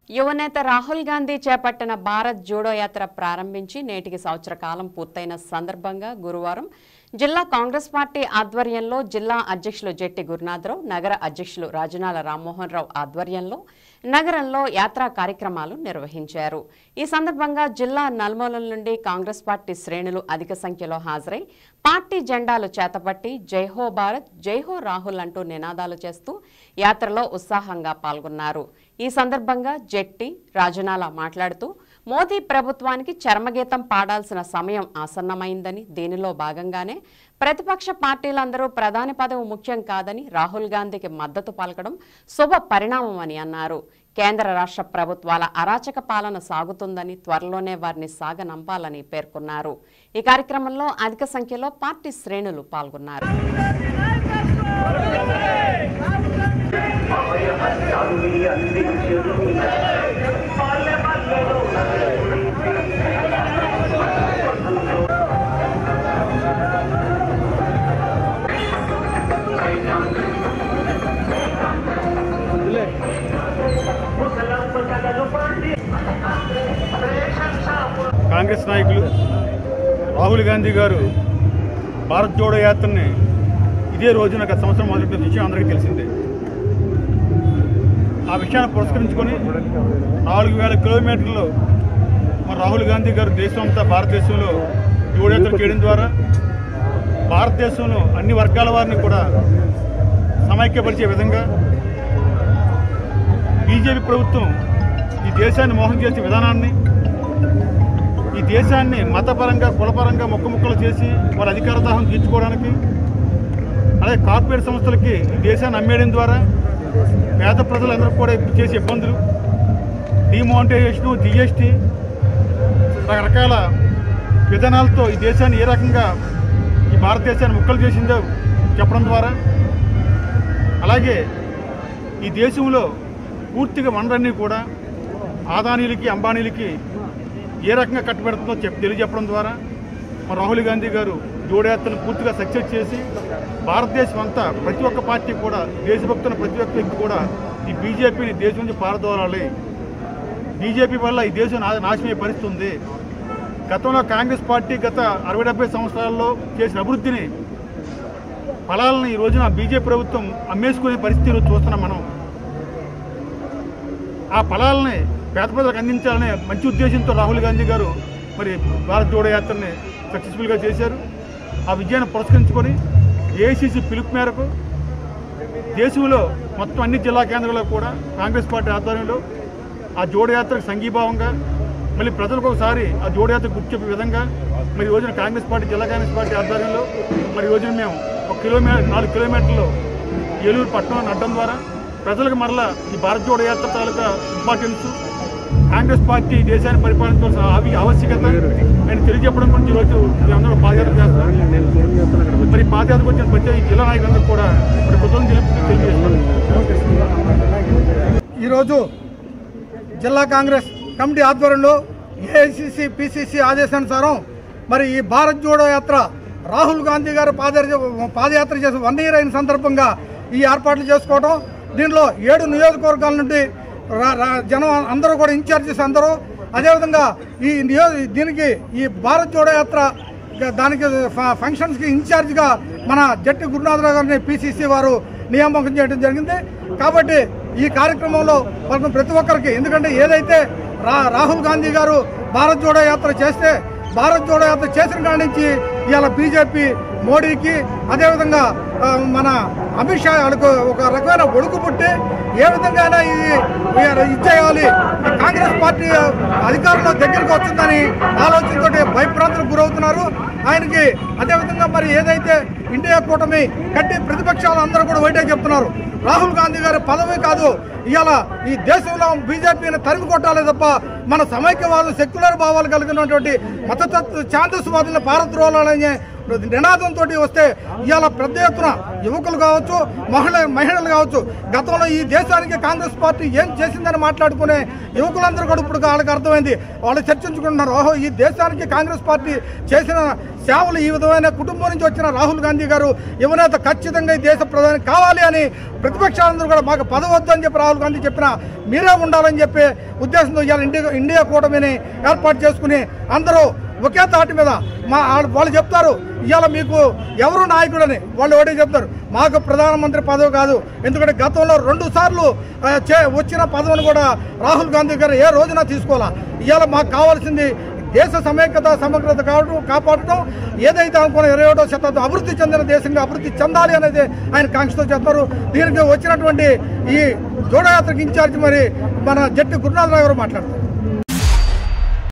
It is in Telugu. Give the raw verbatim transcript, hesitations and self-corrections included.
యువనేత రాహుల్ గాంధీ చేపట్టిన భారత్ జోడో యాత్ర ప్రారంభించి నేటికి సంవత్సర కాలం పూర్తయిన సందర్భంగా గురువారం జిల్లా కాంగ్రెస్ పార్టీ ఆధ్వర్యంలో జిల్లా అధ్యక్షులు జెట్టి గురునాథరావు, నగర అధ్యక్షులు రాజనాల రామ్మోహన్ రావు ఆధ్వర్యంలో నగరంలో యాత్రా కార్యక్రమాలు నిర్వహించారు. ఈ సందర్భంగా జిల్లా నలుమూలల నుండి కాంగ్రెస్ పార్టీ శ్రేణులు అధిక సంఖ్యలో హాజరై పార్టీ జెండాలు చేతపట్టి జైహో భారత్, జైహో రాహుల్ అంటూ నినాదాలు చేస్తూ యాత్రలో ఉత్సాహంగా పాల్గొన్నారు. ఈ సందర్భంగా జెట్టి రాజనాల మాట్లాడుతూ మోదీ ప్రభుత్వానికి చరమగీతం పాడాల్సిన సమయం ఆసన్నమైందని, దీనిలో భాగంగానే ప్రతిపక్ష పార్టీలందరూ ప్రధాని పదవి ముఖ్యం కాదని రాహుల్ గాంధీకి మద్దతు పలకడం శుభ పరిణామమని అన్నారు. కేంద్ర రాష్ట్ర ప్రభుత్వాల అరాచక పాలన సాగుతుందని, త్వరలోనే వారిని సాగనంపాలని పేర్కొన్నారు. ఈ కార్యక్రమంలో అధిక సంఖ్యలో పార్టీ శ్రేణులు పాల్గొన్నారు. కాంగ్రెస్ నాయకులు రాహుల్ గాంధీ గారు భారత్ జోడో యాత్రని ఇదే రోజున గత సంవత్సరం మొదలెట్టిన విషయం అందరికీ తెలిసిందే. ఆ విషయాన్ని పురస్కరించుకొని నాలుగు వేల కిలోమీటర్లు మరి రాహుల్ గాంధీ గారు దేశం అంతా భారతదేశంలో జోడో యాత్ర చేయడం ద్వారా భారతదేశంలో అన్ని వర్గాల వారిని కూడా సమైక్యపరిచే విధంగా బీజేపీ ప్రభుత్వం ఈ దేశాన్ని మోసం చేసే విధానాన్ని, ఈ దేశాన్ని మతపరంగా కులపరంగా ముక్క ముక్కలు చేసి వారి అధికార దాహం తీర్చుకోవడానికి, అలాగే కార్పొరేట్ సంస్థలకి ఈ దేశాన్ని అమ్మేయడం ద్వారా పేద ప్రజలందరూ కూడా చేసే ఇబ్బందులు, డిమానిటైజేషను, జిఎస్టీ రకరకాల విధానాలతో ఈ దేశాన్ని ఏ రకంగా ఈ భారతదేశాన్ని ముక్కలు చేసిందో చెప్పడం ద్వారా, అలాగే ఈ దేశంలో పూర్తిగా వనరులన్నీ కూడా ఆదానీలకి అంబానీలకి ఏ రకంగా కట్టుబెడుతుందో చెప్పి తెలియజెప్పడం ద్వారా మరి రాహుల్ గాంధీ గారు జోడో యాత్రను పూర్తిగా సక్సెస్ చేసి భారతదేశం అంతా ప్రతి ఒక్క పార్టీ కూడా దేశభక్తున్న ప్రతి ఒక్క వ్యక్తి కూడా ఈ బీజేపీని దేశం నుంచి పారదోలాలి, బీజేపీ వల్ల ఈ దేశం నాశనమయ్యే పరిస్థితి ఉంది. గతంలో కాంగ్రెస్ పార్టీ గత అరవై డెబ్బై సంవత్సరాల్లో చేసిన అభివృద్ధిని ఫలాలను ఈ రోజున బీజేపీ ప్రభుత్వం అమ్మేసుకునే పరిస్థితిని చూస్తున్నాం మనం. ఆ ఫలాలని పేద ప్రజలకు అందించాలనే మంచి ఉద్దేశంతో రాహుల్ గాంధీ గారు మరి భారత్ జోడో యాత్రని సక్సెస్ఫుల్గా చేశారు. ఆ విజయాన్ని పురస్కరించుకొని ఏఐసీసీ పిలుపు మేరకు దేశంలో మొత్తం అన్ని జిల్లా కేంద్రాల్లో కూడా కాంగ్రెస్ పార్టీ ఆధ్వర్యంలో ఆ జోడో యాత్రకు సంఘీభావంగా మళ్ళీ ప్రజలకు ఒకసారి ఆ జోడో యాత్ర గుర్తు చెప్పే విధంగా మరి ఈ రోజున కాంగ్రెస్ పార్టీ జిల్లా కాంగ్రెస్ పార్టీ ఆధ్వర్యంలో మరి ఈ రోజున మేము ఒక కిలోమీటర్ నాలుగు కిలోమీటర్లు ఏలూరు పట్టణం అడ్డం ద్వారా ప్రజలకు మరలా ఈ భారత్ జోడో యాత్ర తాలూకా ఇంపార్టెన్స్, కాంగ్రెస్ పార్టీ దేశాన్ని పరిపాలించవలసిన అవి ఆవశ్యకత నేను తెలియజెప్పడం గురించి ఈరోజు మేమందరూ పాదయాత్ర చేస్తాం. మరి పాదయాత్రకు వచ్చిన ప్రతి జిల్లా నాయకులందరూ కూడా మరి కృతజ్ఞతలు తెలుపుతూ తెలియజేస్తున్నాం. ఈరోజు జిల్లా కాంగ్రెస్ కమిటీ ఆధ్వర్యంలో ఏఐసిసి పిసిసి ఆదేశానుసారం మరి ఈ భారత్ జోడో యాత్ర రాహుల్ గాంధీ గారు పాదయాత్ర పాదయాత్ర చేసి వన్ ఇయర్ అయిన సందర్భంగా ఈ ఏర్పాట్లు చేసుకోవడం, దీనిలో ఏడు నియోజకవర్గాల నుండి జనం అందరూ కూడా ఇన్ఛార్జెస్ అందరూ, అదేవిధంగా ఈ నియో దీనికి ఈ భారత్ జోడో యాత్ర దానికి ఫంక్షన్స్కి ఇన్ఛార్జిగా మన జట్టి గురునాథరావు గారిని పిసిసి వారు నియామకం చేయడం జరిగింది. కాబట్టి ఈ కార్యక్రమంలో మనం ప్రతి ఒక్కరికి, ఎందుకంటే ఏదైతే రా రాహుల్ గాంధీ గారు భారత్ జోడో యాత్ర చేస్తే భారత్ జోడో యాత్ర చేసిన కాడి నుంచి ఇవాళ బీజేపీ మోడీకి అదేవిధంగా మన అమిత్ షా వాళ్ళకు ఒక రకమైన ఒడుకు పుట్టి ఏ విధంగా ఇది ఇచ్చేయాలి, కాంగ్రెస్ పార్టీ అధికారంలో దగ్గరికి వస్తుందని ఆలోచనతో భయభ్రాంతులకు గురవుతున్నారు ఆయనకి. అదేవిధంగా మరి ఏదైతే ఇండియా కూటమి కట్టి ప్రతిపక్షాలు అందరూ కూడా ఒకటే చెప్తున్నారు, రాహుల్ గాంధీ గారి పదవి కాదు ఇవాళ ఈ దేశంలో బీజేపీని తరిమి కొట్టాలి తప్ప మన సమైక్యవాదులు సెక్యులర్ భావాలు కలిగినటువంటి మతతత్వ ఛాందస్వాదులను పారద్రోలాలనే నినాదంతో వస్తే ఇవాళ పెద్ద ఎత్తున యువకులు కావచ్చు, మహిళ మహిళలు కావచ్చు, గతంలో ఈ దేశానికి కాంగ్రెస్ పార్టీ ఏం చేసిందని మాట్లాడుకునే యువకులందరూ కూడా ఇప్పుడు వాళ్ళకి అర్థమైంది. వాళ్ళు చర్చించుకుంటున్నారు, ఓహో ఈ దేశానికి కాంగ్రెస్ పార్టీ చేసిన సేవలు ఈ విధమైన కుటుంబం నుంచి వచ్చిన రాహుల్ గాంధీ గారు యువనేత ఖచ్చితంగా ఈ దేశ ప్రధాని కావాలి అని ప్రతిపక్షాలందరూ కూడా మాకు పదవద్దు అని చెప్పి రాహుల్ గాంధీ చెప్పినా మీరే ఉండాలని చెప్పే ఉద్దేశంతో ఇవాళ ఇండియా ఇండియా కూటమిని ఏర్పాటు చేసుకుని అందరూ ఒకే తాటి మీద మా వాళ్ళు చెప్తారు ఇవాళ మీకు ఎవరు నాయకుడని. వాళ్ళు ఒకటే చెప్తారు, మాకు ప్రధానమంత్రి పదవి కాదు. ఎందుకంటే గతంలో రెండు సార్లు వచ్చిన పదవిని కూడా రాహుల్ గాంధీ గారు ఏ రోజున తీసుకోవాలా. ఇవాళ మాకు కావాల్సింది దేశ సమైక్యత సమగ్రత కావడం కాపాడటం, ఏదైతే అనుకున్న ఇరవై ఒకటో శతాబ్దం అభివృద్ధి చెందిన దేశంగా అభివృద్ధి చెందాలి అనేది ఆయన కాంక్షతో చెప్తారు. దీనికి వచ్చినటువంటి ఈ జోడయాత్రకు ఇన్ఛార్జ్ మరి మన జట్టి గురునాథరావు గారు మాట్లాడతారు.